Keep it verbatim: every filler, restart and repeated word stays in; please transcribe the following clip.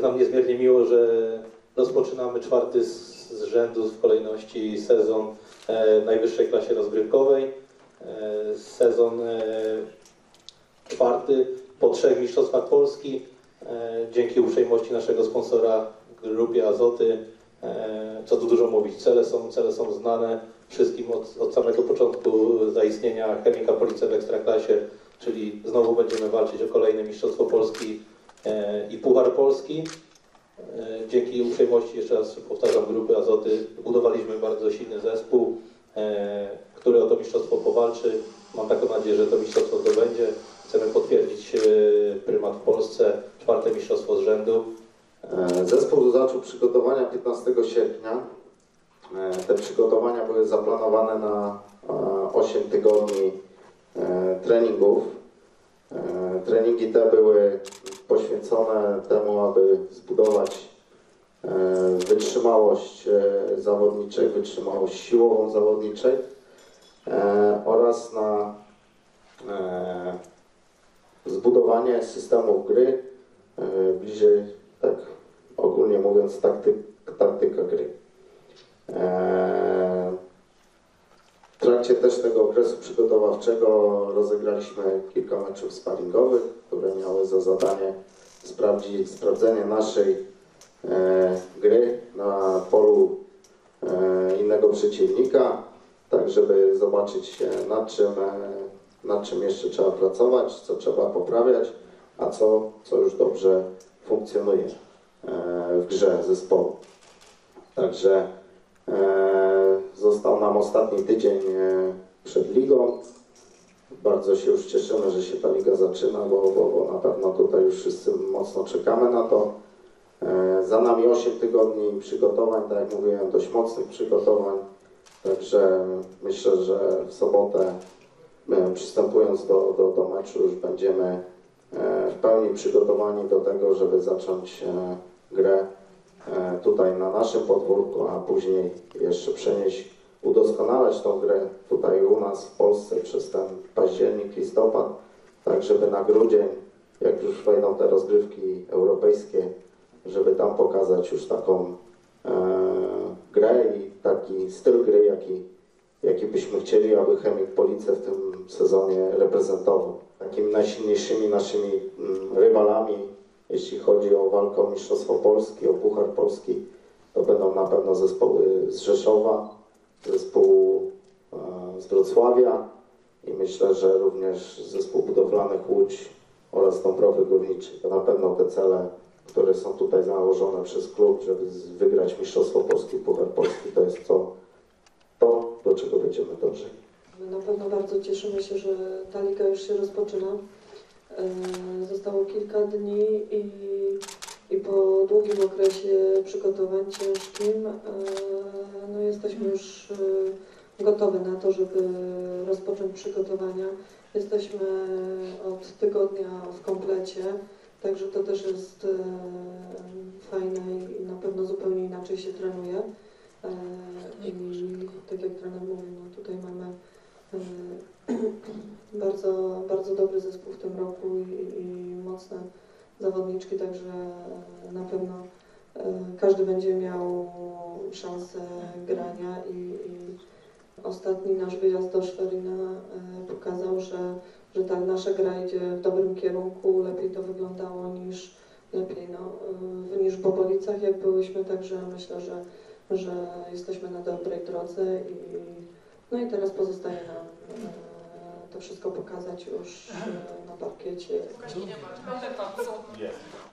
nam niezmiernie miło, że rozpoczynamy czwarty z, z rzędu w kolejności sezon e, w najwyższej klasie rozgrywkowej. E, sezon e, czwarty po trzech mistrzostwach Polski. E, dzięki uprzejmości naszego sponsora Grupie Azoty. E, co tu dużo mówić, cele są, cele są znane wszystkim od, od samego początku zaistnienia Chemika Police w Ekstraklasie, czyli znowu będziemy walczyć o kolejne Mistrzostwo Polski e, i Puchar Polski. E, dzięki uprzejmości, jeszcze raz powtarzam, Grupy Azoty budowaliśmy bardzo silny zespół, e, który o to mistrzostwo powalczy. Mam taką nadzieję, że to mistrzostwo zdobędzie. Chcemy potwierdzić e, prymat w Polsce, czwarte mistrzostwo z rzędu. Zespół zaczął przygotowania piętnastego sierpnia. Te przygotowania były zaplanowane na osiem tygodni treningów. Treningi te były poświęcone temu, aby zbudować wytrzymałość zawodniczej, wytrzymałość siłową zawodniczej oraz na zbudowanie systemów gry, bliżej, tak ogólnie mówiąc, taktyk, taktyka gry. W trakcie też tego okresu przygotowawczego rozegraliśmy kilka meczów sparingowych, które miały za zadanie sprawdzić, sprawdzenie naszej e, gry na polu e, innego przeciwnika, tak żeby zobaczyć nad czym, e, nad czym jeszcze trzeba pracować, co trzeba poprawiać, a co, co już dobrze funkcjonuje e, w grze zespołu. Także e, został nam ostatni tydzień e, przed ligą. Bardzo się już cieszymy, że się ta liga zaczyna, bo, bo, bo na pewno tutaj już wszyscy mocno czekamy na to. E, za nami osiem tygodni przygotowań, tak jak mówiłem, dość mocnych przygotowań. Także myślę, że w sobotę e, przystępując do, do, do meczu już będziemy e, w pełni przygotowani do tego, żeby zacząć e, grę tutaj na naszym podwórku, a później jeszcze przenieść, udoskonalać tą grę tutaj u nas w Polsce przez ten październik, listopad, tak żeby na grudzień, jak już wejdą te rozgrywki europejskie, żeby tam pokazać już taką e, grę i taki styl gry, jaki, jaki byśmy chcieli, aby Chemik Police w tym sezonie reprezentował. Takimi najsilniejszymi naszymi mm, rywalami, jeśli chodzi o walkę o Mistrzostwo Polski, o Puchar Polski, to będą na pewno zespoły z Rzeszowa, zespół e, z Wrocławia i myślę, że również zespół budowlany Łódź oraz Dąbrowy Górniczej. To na pewno te cele, które są tutaj założone przez klub, żeby wygrać Mistrzostwo Polski, Puchar Polski, to jest to, to do czego będziemy dążyli. Na pewno bardzo cieszymy się, że ta liga już się rozpoczyna. Zostało kilka dni i, i po długim okresie przygotowań ciężkim no jesteśmy już gotowi na to, żeby rozpocząć przygotowania. Jesteśmy od tygodnia w komplecie, także to też jest fajne i na pewno zupełnie inaczej się trenuje. I tak jak trener mówił, no tutaj mamy bardzo, bardzo dobry zespół w tym roku i, i mocne zawodniczki, także na pewno każdy będzie miał szansę grania i, i ostatni nasz wyjazd do Szwerina pokazał, że, że ta nasza gra idzie w dobrym kierunku, lepiej to wyglądało niż lepiej no, niż w Bobolicach jak byłyśmy, także myślę, że, że jesteśmy na dobrej drodze i no i teraz pozostaje nam to wszystko pokazać już na parkiecie. W godzinie masz,